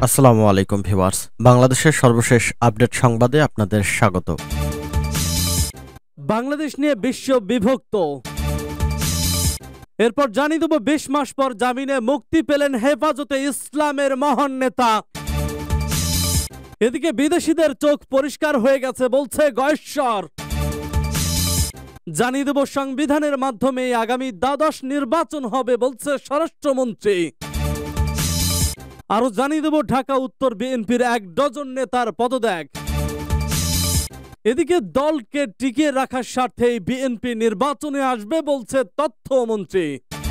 আসসালামু আলাইকুম ভিউয়ার্স, বাংলাদেশের সর্বশেষ আপডেট সংবাদে আপনাদের স্বাগত। বাংলাদেশ নিয়ে বিশ্ব বিভক্ত। এরপর জানিয়ে দেব ২০ মাস পর জামিনে মুক্তি পেলেন হেফাজতে ইসলামের মহান নেতা। এদিকে বিদেশিদের চোখ পরিষ্কার হয়ে গেছে বলছে গয়েশ্বর। জানিয়ে দেব সংবিধানের মাধ্যমে আগামী দ্বাদশ নির্বাচন হবে বলছে স্বরাষ্ট্রমন্ত্রী। আরো জানিয়ে দেব ঢাকা উত্তর বিএনপির ১ ডজন নেতার পদত্যাগ। এদিকে দলকে টিকিয়ে রাখার স্বার্থে বিএনপি নির্বাচনে আসবে বলছে তথ্যমন্ত্রী।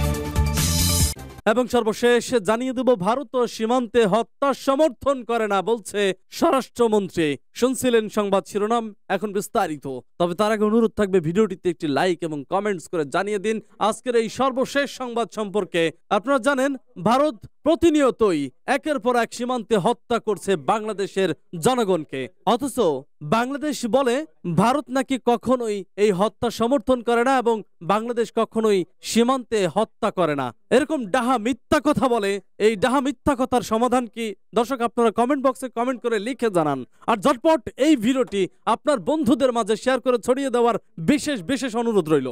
এবং সর্বশেষ জানিয়ে দেব ভারত সীমান্তে হত্যা সমর্থন করে না বলছে স্বরাষ্ট্রমন্ত্রী। শুনছিলেন সংবাদ শিরোনাম, এখন বিস্তারিত। তবে তার আগে অনুরোধ থাকবে ভিডিওটিতে একটি লাইক এবং কমেন্টস করে জানিয়ে দিন আজকের এই সর্বশেষ সংবাদ সম্পর্কে। আপনারা জানেন ভারত প্রতিনিয়তই একের পর এক সীমান্তে হত্যা করছে বাংলাদেশের জনগণকে, অথচ বাংলাদেশ বলে ভারত নাকি কখনোই এই হত্যা সমর্থন করে না এবং বাংলাদেশ কখনোই সীমান্তে হত্যা করে না। এরকম ডাহা মিথ্যা কথা বলে। এই ডাহা মিথ্যা কথার সমাধান কি দর্শক আপনারা কমেন্ট বক্সে কমেন্ট করে লিখে জানান। আর ঝটপট এই ভিডিওটি আপনার বন্ধুদের মাঝে শেয়ার করে ছড়িয়ে দেওয়ার বিশেষ অনুরোধ রইল।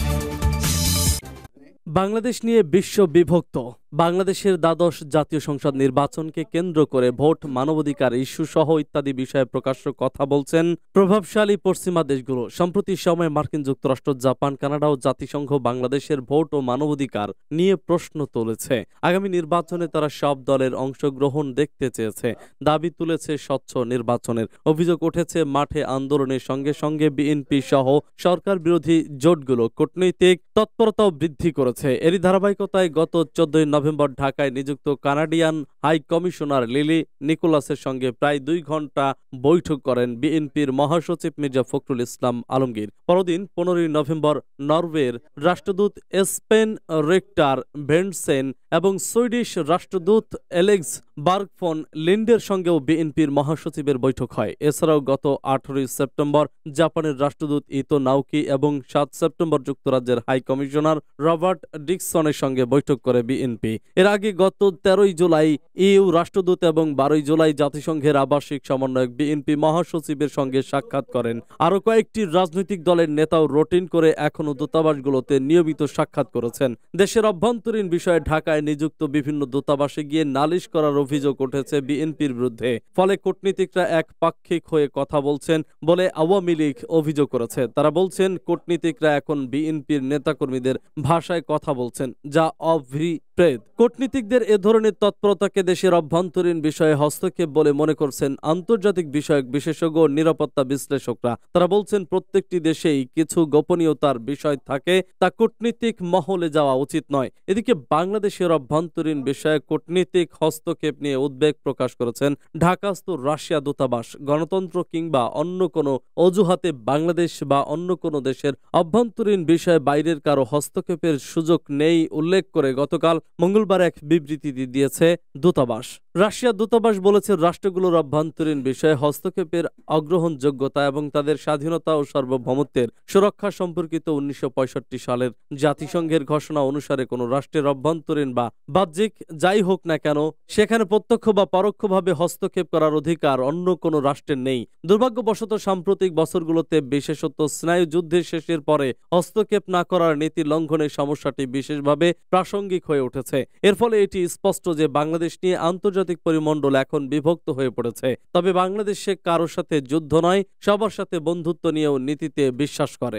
বাংলাদেশ নিয়ে বিশ্ব বিভক্ত। বাংলাদেশের দ্বাদশ জাতীয় সংসদ নির্বাচনকে কেন্দ্র করে ভোট, মানবাধিকার ইস্যু সহ ইত্যাদি বিষয়ে প্রকাশ্য কথা বলছেন প্রভাবশালী পশ্চিমা দেশগুলো। সম্প্রতি সময়ে মার্কিন যুক্তরাষ্ট্র, জাপান, কানাডা ও জাতিসংঘ বাংলাদেশের ভোট ও মানবাধিকার নিয়ে প্রশ্ন তুলেছে। আগামী নির্বাচনে তারা সব দলের অংশগ্রহণ দেখতে চেয়েছে, দাবি তুলেছে স্বচ্ছ নির্বাচনের। অভিযোগ উঠেছে মাঠে আন্দোলনের সঙ্গে সঙ্গে বিএনপি সহ সরকার বিরোধী জোটগুলো কূটনৈতিক তৎপরতাও বৃদ্ধি করেছে। এরই ধারাবাহিকতায় গত 14 নভেম্বর ঢাকায় নিযুক্ত কানাডিয়ান হাই কমিশনার লিলি নিকোলাসের সঙ্গে প্রায় 2 ঘন্টা বৈঠক করেন বিএনপির মহাসচিব মির্জা ফখরুল ইসলাম আলমগীর। পরদিন 15 নভেম্বর নরওয়ের রাষ্ট্রদূত স্পেন রেক্টার ভেন্ডসেন এবং সুইডিশ রাষ্ট্রদূত এলেক্স বার্গফন লিন্ডের সঙ্গেও বিএনপির মহাসচিবের বৈঠক হয়। এছাড়াও গত 18 সেপ্টেম্বর জাপানের রাষ্ট্রদূত ইতো নাওকি এবং 7 সেপ্টেম্বর যুক্তরাজ্যের হাই কমিশনার রবার্ট ডিকসনের সঙ্গে বৈঠক করে বিএনপি। এর আগে গত 13 জুলাই ইইউ রাষ্ট্রদূত এবং 12 জুলাই জাতিসংঘের আবাসিক সমন্বয়ক বিএনপি মহাসচিবের সঙ্গে সাক্ষাৎ করেন। আরো কয়েকটি রাজনৈতিক দলের নেতাও রুটিন করে এখনো দূতাবাসগুলোতে নিয়মিত সাক্ষাৎ করেছেন। দেশের অভ্যন্তরীণ বিষয়ে ঢাকায় নিযুক্ত বিভিন্ন দূতাবাসে গিয়ে নালিশ করার অভিযোগ উঠেছে বিএনপির বিরুদ্ধে। ফলে কূটনীতিকরা একপাক্ষিক হয়ে কথা বলছেন বলে আওয়ামী লীগ অভিযোগ করেছে। তারা বলছেন কূটনীতিকরা এখন বিএনপির নেতাকর্মীদের ভাষায় কথা বলছেন, যা অভিপ্রেত। কূটনীতিকদের এ ধরনের তৎপরতাকে দেশের অভ্যন্তরীণ বিষয়ে হস্তক্ষেপ বলে মনে করছেন আন্তর্জাতিক বিষয়ক বিশেষজ্ঞ ও নিরাপত্তা বিশ্লেষকরা। তারা বলছেন প্রত্যেকটি দেশেই কিছু গোপনীয়তার বিষয় থাকে, তা কূটনীতিক মহলে যাওয়া উচিত নয়। এদিকে বাংলাদেশের অভ্যন্তরীণ বিষয়ে কূটনীতিক হস্তক্ষেপ নিয়ে উদ্বেগ প্রকাশ করেছেন ঢাকাস্থ রাশিয়া দূতাবাস। গণতন্ত্র কিংবা অন্য কোনো অজুহাতে বাংলাদেশ বা অন্য কোনো দেশের অভ্যন্তরীণ বিষয়ে বাইরের কারো হস্তক্ষেপের সুযোগ নেই উল্লেখ করে গতকাল মঙ্গলবার এক বিবৃতি দিয়েছে দূতাবাস। রাশিয়া দূতাবাস বলেছে রাষ্ট্রগুলোর অভ্যন্তরীণ বিষয়ে হস্তক্ষেপের অগ্রহণযোগ্যতা এবং তাদের স্বাধীনতা ও সার্বভৌমত্বের সুরক্ষা সম্পর্কিত 1965 সালের জাতিসংঘের ঘোষণা অনুসারে কোনো রাষ্ট্রের অভ্যন্তরীণ বা বাহ্যিক যাই হোক না কেন সেখানে প্রত্যক্ষ বা পরোক্ষভাবে হস্তক্ষেপ করার অধিকার অন্য কোনো রাষ্ট্রের নেই। দুর্ভাগ্যবশত সাম্প্রতিক বছরগুলোতে বিশেষত স্নায়ু যুদ্ধের শেষের পরে হস্তক্ষেপ না করার নীতি লঙ্ঘনের সমস্যাটি বিশেষভাবে প্রাসঙ্গিক হয়ে উঠেছে। এর ফলে এটি স্পষ্ট যে বাংলাদেশ নিয়ে আন্তর্জাতিক পরিমণ্ডল এখন বিভক্ত হয়ে পড়েছে। তবে বাংলাদেশে কারোর সাথে যুদ্ধ নয়, সবার সাথে বন্ধুত্ব নিয়েও নীতিতে বিশ্বাস করে।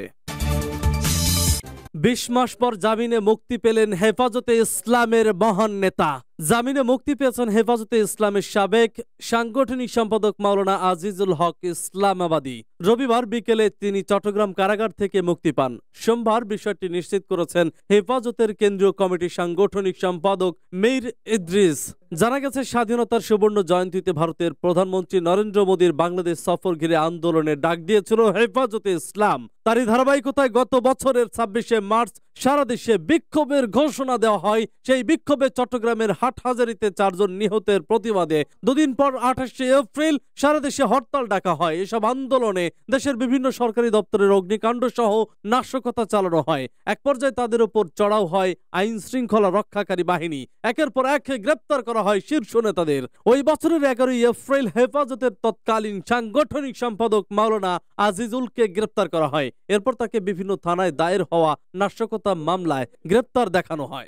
২০ মাস পর জামিনে মুক্তি পেলেন হেফাজতে ইসলামের মহান নেতা। জামিনে মুক্তি পেয়েছেন হেফাজতে ইসলামের সাবেক সাংগঠনিক সম্পাদক মাওলানা আজিজুল হক ইসলামাবাদী। রবিবার বিকেলে তিনি চট্টগ্রাম কারাগার থেকে মুক্তি পান। সোমবার বিষয়টি নিশ্চিত করেছেন হেফাজতের কেন্দ্রীয় কমিটির সাংগঠনিক সম্পাদক মীর ইদ্রিস। জানা গেছে স্বাধীনতার সুবর্ণ জয়ন্তীতে ভারতের প্রধানমন্ত্রী নরেন্দ্র মোদীর বাংলাদেশ সফর ঘিরে আন্দোলনের ডাক দিয়েছিল হেফাজতে ইসলাম। তারই ধারাবাহিকতায় গত বছরের 26 মার্চ সারা দেশে বিক্ষোভের ঘোষণা দেওয়া হয়। সেই বিক্ষোভে চট্টগ্রামের হাটহাজারীতে 4 জন নিহতের প্রতিবাদে দুদিন পর 28শে এপ্রিল সারা দেশে হরতাল ডাকা হয়। এসব আন্দোলনে দেশের বিভিন্ন সরকারি দপ্তরের অগ্নিকাণ্ড সহ নাশকতা চালানো হয়। এক পর্যায়ে তাদের উপর চড়াও হয় আইন শৃঙ্খলা রক্ষাকারী বাহিনী। একের পর এক গ্রেপ্তার করা হয় শীর্ষ নেতাদের। ওই বছরের 11ই এপ্রিল হেফাজতের তৎকালীন সাংগঠনিক সম্পাদক মাওলানা আজিজুলকে গ্রেপ্তার করা হয়। এরপর তাকে বিভিন্ন থানায় দায়ের হওয়া নাশকতা মামলায় গ্রেপ্তার দেখানো হয়।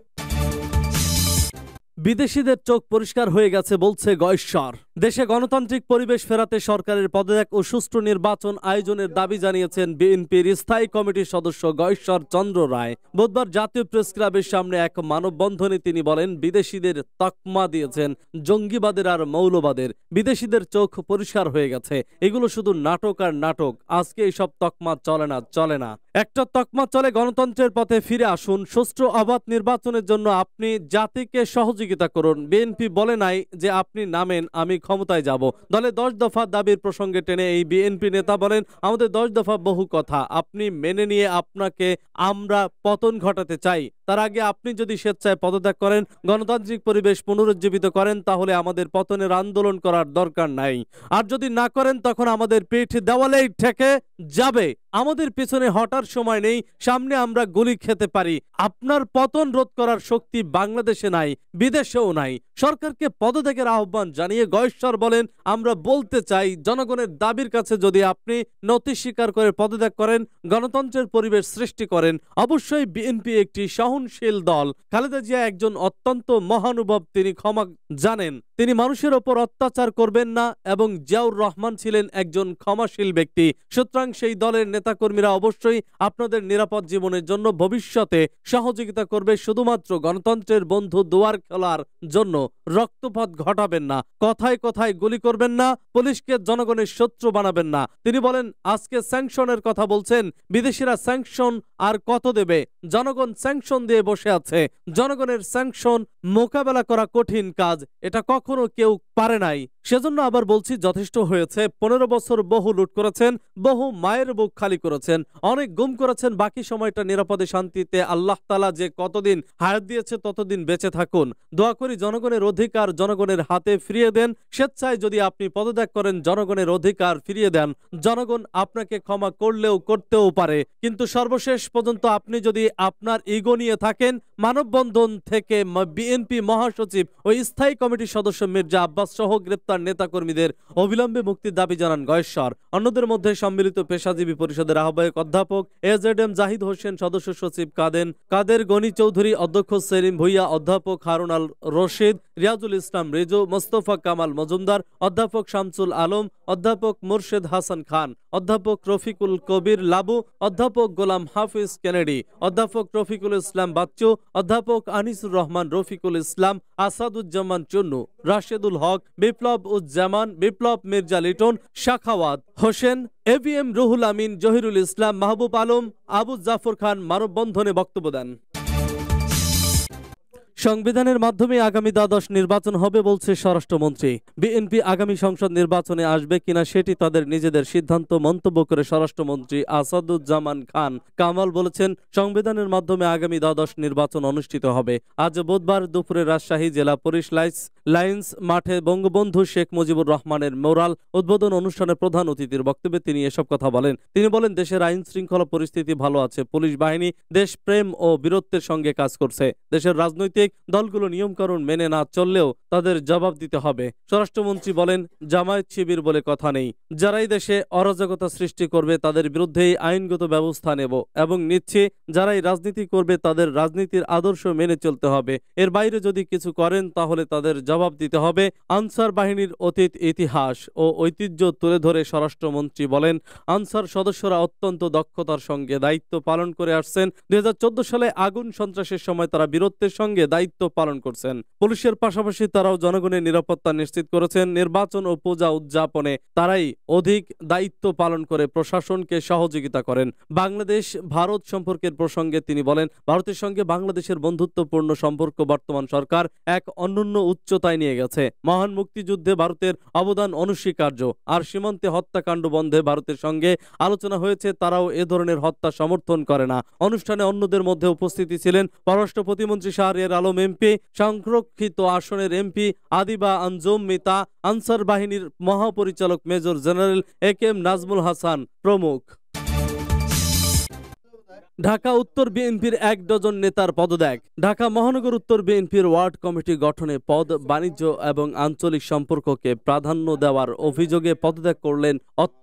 বিদেশিদের চোখ পরিষ্কার হয়ে গেছে বলছে গয়েশ্বর। দেশে গণতান্ত্রিক পরিবেশ ফেরাতে সরকারের পদত্যাগ ও সুষ্ঠু নির্বাচন আয়োজনের দাবি জানিয়েছেন বিএনপির স্থায়ী কমিটির সদস্য গয়েশ্বর চন্দ্র রায়। বুধবার জাতীয় প্রেস ক্লাবের সামনে এক মানববন্ধনে তিনি বলেন, বিদেশিদের তকমা দিয়েছেন জঙ্গিবাদের আর মৌলবাদের। বিদেশিদের চোখ পরিষ্কার হয়ে গেছে। এগুলো শুধু নাটক আর নাটক। আজকে এইসব তকমা চলে না। একটা তকমা চলে গণতন্ত্রের পথে ফিরে আসুন। সুষ্ঠু অবাধ নির্বাচনের জন্য আপনি জাতিকে সহযোগিতা করুন। বিএনপি বলে নাই যে আপনি নামেন আমি ক্ষমতায় যাব। দলে 10 দফা দাবির প্রসঙ্গে টেনে এই বিএনপি নেতা বলেন, আমাদের 10 দফা বহু কথা, আপনি মেনে নিয়ে আপনাকে আমরা পতন ঘটাতে চাই। তার আগে আপনি যদি স্বেচ্ছায় পদত্যাগ করেন, গণতান্ত্রিক পরিবেশ পুনরুজ্জীবিত করেন, তাহলে আমাদের পতনের আন্দোলন করার দরকার নাই। আর যদি না করেন তখন আমাদের পিঠ দেওয়ালেই ঠেকে যাবে। আমাদের পিছনে হটার সময় নেই, সামনে আমরা গুলি খেতে পারি। আপনার পতন রোধ করার শক্তি বাংলাদেশে নাই, বিদেশেও নাই। সরকারকে পদত্যাগের আহ্বান জানিয়ে গয়েশ্বর বলেন, আমরা বলতে চাই জনগণের দাবির কাছে যদি আপনি নতি স্বীকার করে পদত্যাগ করেন, গণতন্ত্রের পরিবেশ সৃষ্টি করেন, অবশ্যই বিএনপি একটি সহনশীল দল। খালেদা জিয়া একজন অত্যন্ত মহানুভব, তিনি ক্ষমা জানেন, তিনি মানুষের ওপর অত্যাচার করবেন না এবং জিয়াউর রহমান ছিলেন একজন ক্ষমাশীল ব্যক্তি। সুতরাং সেই দলের নেতাকর্মীরা অবশ্যই আপনাদের নিরাপদ জীবনের জন্য ভবিষ্যতে সহযোগিতা করবে। শুধুমাত্র গণতন্ত্রের বন্ধু দুয়ার খোলার জন্য রক্তপাত ঘটাবেন না, কথায় কথায় গুলি করবেন না, পুলিশকে জনগণের শত্রু বানাবেন না। তিনি বলেন, আজকে স্যাংশনের কথা বলছেন, বিদেশিরা স্যাংশন আর কত দেবে? জনগণ স্যাংশন দিয়ে বসে আছে। জনগণের স্যাংশন মোকাবেলা করা কঠিন কাজ, এটা কখনো কেউ পারে নাই। সেজন্য আবার বলছি, যথেষ্ট হয়েছে। 15 বছর বহু লুট করেছেন, বহু মায়ের বুক খালি করেছেন, অনেক গুম করেছেন। বাকি সময়টা নিরাপদে শান্তিতে আল্লাহ তাআলা যে কতদিন হায়াত দিয়েছে ততদিন বেঁচে থাকুন। দোয়া করি জনগণের অধিকার জনগণের হাতে ফিরিয়ে দেন। স্বেচ্ছায় যদি আপনি পদত্যাগ করেন, জনগণের অধিকার ফিরিয়ে দেন। জনগণ আপনাকে ক্ষমা করলেও করতেও পারে, কিন্তু সর্বশেষ পর্যন্ত আপনি যদি আপনার ইগো নিয়ে থাকেন। মানববন্ধন থেকে বিএনপি মহাসচিব ও স্থায়ী কমিটির সদস্য মির্জা আব্বাস সহ গ্রেপ্তার নেতাকর্মীদের অবিলম্বে মুক্তির দাবি জানান গয়েশ্বর। অন্যদের মধ্যে সম্মিলিত পেশাজীবী পরিষদের আহ্বায়ক অধ্যাপক এজেডএম জাহিদ হোসেন, সদস্য সচিব কাদের গনি চৌধুরী, অধ্যক্ষ সেলিম ভুইয়া, অধ্যাপক হারুন আল রশিদ, রিয়াজুল ইসলাম রিজু, মোস্তফা কামাল মজুমদার, অধ্যাপক শামসুল আলম, অধ্যাপক মুর্শেদ হাসান খান, অধ্যাপক রফিকুল কবির লাবু, অধ্যাপক গোলাম হাফিজ কেনেডি, অধ্যাপক রফিকুল ইসলাম বাচ্চু, অধ্যাপক আনিসুর রহমান, রফিকুল ইসলাম, আসাদুজ্জামান চুন্নু, রাশেদুল হক, বিপ্লব উজ্জামান, বিপ্লব মির্জা লিটন, শাখাওয়াত হোসেন, এভিএম রুহুল আমিন, জহিরুল ইসলাম, মাহবুব আলম, আবু জাফর খান মানববন্ধনে বক্তব্য দেন। সংবিধানের মাধ্যমে আগামী দ্বাদশ নির্বাচন হবে বলছে স্বরাষ্ট্রমন্ত্রী। বিএনপি আগামী সংসদ নির্বাচনে আসবে কিনা সেটি তাদের নিজেদের সিদ্ধান্ত মন্তব্য করে স্বরাষ্ট্রমন্ত্রী আসাদুজ্জামান খান কামাল বলেছেন, সংবিধানের মাধ্যমে আগামী দ্বাদশ নির্বাচন অনুষ্ঠিত হবে। আজ বুধবার দুপুরে রাজশাহী জেলা পুলিশ লাইন্স মাঠে বঙ্গবন্ধু শেখ মুজিবুর রহমানের মোরাল উদ্বোধন অনুষ্ঠানে প্রধান অতিথির বক্তব্যে তিনি এসব কথা বলেন। তিনি বলেন, দেশের আইন শৃঙ্খলা পরিস্থিতি ভালো আছে, পুলিশ বাহিনী দেশপ্রেম ও বীরত্বের সঙ্গে কাজ করছে। দেশের রাজনৈতিক দলগুলো নিয়মকানুন মেনে না চললেও তাদের জবাব দিতে হবে। স্বরাষ্ট্রমন্ত্রী বলেন, জামায়াত শিবির বলে কথা নেই। যারাই দেশে অরাজকতা সৃষ্টি করবে তাদের বিরুদ্ধেই আইনগত ব্যবস্থা নেব এবং নিচ্ছে। যারাই রাজনীতি করবে তাদের রাজনীতির আদর্শ মেনে চলতে হবে। এর বাইরে যদি কিছু করেন তাহলে তাদের জবাব দিতে হবে। আনসার বাহিনীর অতীত ইতিহাস ও ঐতিহ্য তুলে ধরে স্বরাষ্ট্রমন্ত্রী বলেন, আনসার সদস্যরা অত্যন্ত দক্ষতার সঙ্গে দায়িত্ব পালন করে আসছেন। 2014 সালে আগুন সন্ত্রাসের সময় তারা বীরত্বের সঙ্গে দায়িত্ব পালন করছেন। পুলিশের পাশাপাশি তারাও জনগণের নিরাপত্তা নিশ্চিত করেছেন। নির্বাচন ও পূজা উদযাপনে তারাই অধিক দায়িত্ব পালন করে প্রশাসনকে সহযোগিতা করেন। বাংলাদেশ ভারত সম্পর্কের প্রসঙ্গে তিনি বলেন, ভারতের সঙ্গে বাংলাদেশের বন্ধুত্বপূর্ণ সম্পর্ক বর্তমান সরকার এক অনন্য উচ্চতায় নিয়ে গেছে। মহান মুক্তিযুদ্ধে ভারতের অবদান অনস্বীকার্য। আর সীমান্তে হত্যাকাণ্ড বন্ধে ভারতের সঙ্গে আলোচনা হয়েছে, তারাও এ ধরনের হত্যা সমর্থন করে না। অনুষ্ঠানে অন্যদের মধ্যে উপস্থিতি ছিলেন পররাষ্ট্র প্রতিমন্ত্রী শাহরিয়ার আলম, আলম এমপি, সংরক্ষিত আসনের এমপি আদিবা আঞ্জুম মিতা, আনসার বাহিনীর মহাপরিচালক major general AKM Nazmul Hasan প্রমুখ। ঢাকা উত্তর বিএনপির 1 ডজন নেতার পদত্যাগ। ঢাকা মহানগর উত্তর বিএনপির ওয়ার্ড কমিটি গঠনে পদ, বাণিজ্য এবং আঞ্চলিক সম্পর্ককে প্রাধান্য দেওয়ার অভিযোগে পদত্যাগ করলেন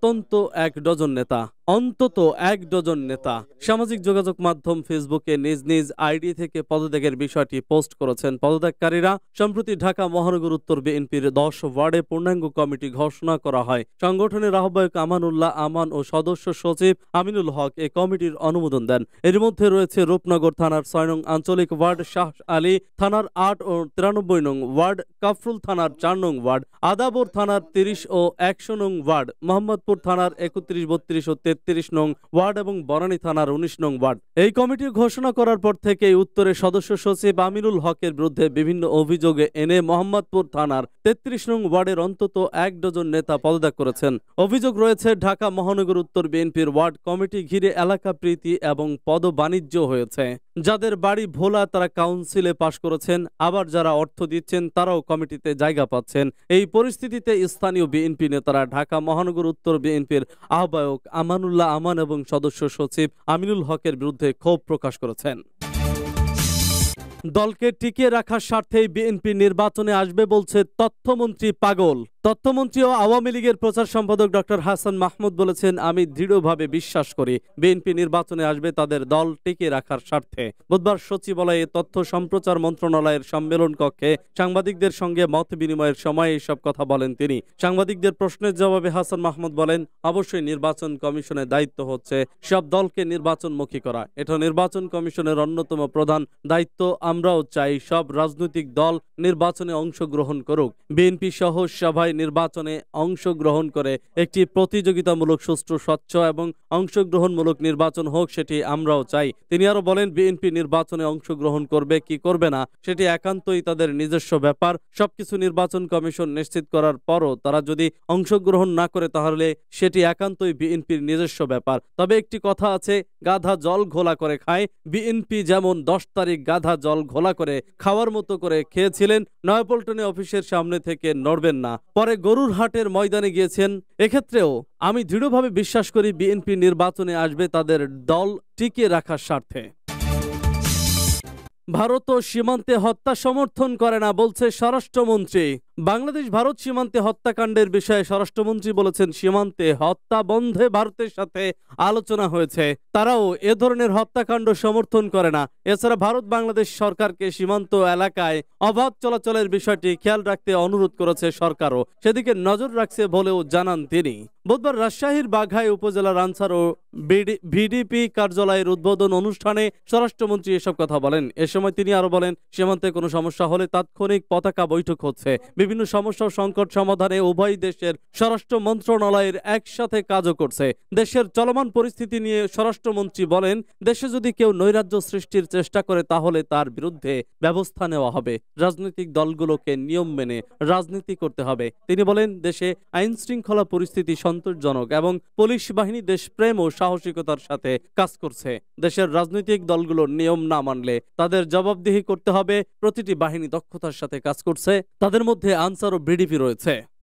অন্তত 1 ডজন নেতা। সামাজিক যোগাযোগ মাধ্যম ফেসবুকে নিজ নিজ আইডি থেকে পদত্যাগের বিষয়টি পোস্ট করেছেন পদত্যাগকারীরা। সম্প্রতি ঢাকা মহানগর উত্তর বিএনপির 10 ওয়ার্ডে পূর্ণাঙ্গ কমিটি ঘোষণা করা হয়। সংগঠনের আহ্বায়ক আমানুল্লাহ আমান ও সদস্য সচিব আমিনুল হক এ কমিটির অনুমোদন দেন। এর মধ্যে রয়েছে রূপনগর থানার 6 নং আঞ্চলিক ওয়ার্ড, শাহ আলী থানার 8 ও 93 নং ওয়ার্ড, কাফরুল থানার 4 নং ওয়ার্ড, আদাবর থানার 30 ও 100 নং ওয়ার্ড, মোহাম্মদপুর থানার 31, 32 ও 33 নং ওয়ার্ড এবং বনানী থানার 19 নং ওয়ার্ড। এই কমিটির ঘোষণা করার পর থেকে উত্তরে সদস্য সচিব আমিনুল হকের বিরুদ্ধে বিভিন্ন অভিযোগে এনে মোহাম্মদপুর থানার 33 নং ওয়ার্ডের অন্তত 1 ডজন নেতা পদত্যাগ করেছেন। অভিযোগ রয়েছে ঢাকা মহানগর উত্তর বিএনপির ওয়ার্ড কমিটি ঘিরে এলাকা প্রীতি এবং পদ বাণিজ্য হয়েছে। যাদের বাড়ি ভোলা তারা কাউন্সিলে পাশ করেছেন, আবার যারা অর্থ দিচ্ছেন তারাও কমিটিতে জায়গা পাচ্ছেন। এই পরিস্থিতিতে স্থানীয় বিএনপি নেতারা ঢাকা মহানগর উত্তর বিএনপির আহ্বায়ক আমানুল্লাহ আমান এবং সদস্য সচিব আমিনুল হকের বিরুদ্ধে ক্ষোভ প্রকাশ করেছেন। দলকে টিকিয়ে রাখার স্বার্থেই বিএনপি নির্বাচনে আসবে বলছে তথ্যমন্ত্রী পাগল। তথ্যমন্ত্রী ও আওয়ামী লীগের প্রচার সম্পাদক ডক্টর হাসান মাহমুদ বলেছেন, আমি দৃঢ়ভাবে বিশ্বাস করি বিএনপি নির্বাচনে আসবে তাদের দল টিকিয়ে রাখার স্বার্থে। বুধবার সচিবালয়ে তথ্য সম্প্রচার মন্ত্রণালয়ের সম্মেলন কক্ষে সাংবাদিকদের সঙ্গে মত বিনিময়ের সময় এইসব কথা বলেন তিনি। সাংবাদিকদের প্রশ্নের জবাবে হাসান মাহমুদ বলেন, অবশ্যই নির্বাচন কমিশনের দায়িত্ব হচ্ছে সব দলকে নির্বাচনমুখী করা। এটা নির্বাচন কমিশনের অন্যতম প্রধান দায়িত্ব। আমরাও চাই সব রাজনৈতিক দল নির্বাচনে অংশগ্রহণ করুক। বিএনপি সহ সবাই নির্বাচনে অংশগ্রহণ করে একটি প্রতিযোগিতামূলক, সুষ্ঠু, স্বচ্ছ এবং অংশগ্রহণমূলক নির্বাচন হোক, সেটি আমরাও চাই। তিনি আরো বলেন, বিএনপি নির্বাচনে অংশগ্রহণ করবে কি করবে না সেটি একান্তই তাদের নিজস্ব ব্যাপার। সবকিছু নির্বাচন কমিশন নিশ্চিত করার পরও তারা যদি অংশগ্রহণ না করে তাহলে সেটি একান্তই বিএনপির নিজস্ব ব্যাপার। তবে একটি কথা আছে, গাধা জল ঘোলা করে খায়। বিএনপি যেমন 10 তারিখ গাধা জল ঘোলা করে খাওয়ার মতো করে খেয়েছিলেন, নয়াপল্টনে অফিসের সামনে থেকে নড়বেন না। পরে গরুর হাটের ময়দানে গিয়েছেন। এক্ষেত্রেও আমি দৃঢ়ভাবে বিশ্বাস করি বিএনপি নির্বাচনে আসবে তাদের দল টিকিয়ে রাখার স্বার্থে। ভারত ও সীমান্তে হত্যা সমর্থন করে না বলছে স্বরাষ্ট্রমন্ত্রী। বাংলাদেশ ভারত সীমান্তে হত্যাকাণ্ডের বিষয়ে স্বরাষ্ট্রমন্ত্রী বলেছেন, সীমান্তে হত্যা বন্ধে ভারতের সাথে আলোচনা হয়েছে। তারাও এ ধরনের হত্যাকাণ্ড সমর্থন করে না। এছাড়া ভারত বাংলাদেশ সরকারকে সীমান্ত এলাকায় অবাধ চলাচলের বিষয়টি খেয়াল রাখতে অনুরোধ করেছে সরকারও, সেদিকে নজর রাখছে বলেও জানান তিনি। বুধবার রাজশাহীর বাঘাই উপজেলার আনসার ও ভিডিপি কার্যালয়ের উদ্বোধন অনুষ্ঠানে স্বরাষ্ট্রমন্ত্রী এসব কথা বলেন। এ সময় তিনি আরো বলেন, সীমান্তে কোনো সমস্যা হলে তাৎক্ষণিক পতাকা বৈঠক হচ্ছে। বিভিন্ন সমস্যা ও সংকট সমাধানে উভয় দেশের স্বরাষ্ট্র মন্ত্রণালয়ের একসাথে কাজও করছে। দেশের চলমান পরিস্থিতি নিয়ে স্বরাষ্ট্রমন্ত্রী বলেন, দেশে যদি কেউ নৈরাজ্য সৃষ্টির চেষ্টা করে তাহলে তার বিরুদ্ধে ব্যবস্থা নেওয়া হবে। রাজনৈতিক দলগুলোকে নিয়ম মেনে রাজনীতি করতে হবে। তিনি বলেন, দেশে আইন শৃঙ্খলা পরিস্থিতি সন্তোষজনক এবং পুলিশ বাহিনী দেশপ্রেম ও সাহসিকতার সাথে কাজ করছে। দেশের রাজনৈতিক দলগুলোর নিয়ম না মানলে তাদের জবাবদিহি করতে হবে। প্রতিটি বাহিনী দক্ষতার সাথে কাজ করছে, তাদের মধ্যে আনসার ও ভিডিপি রয়েছে।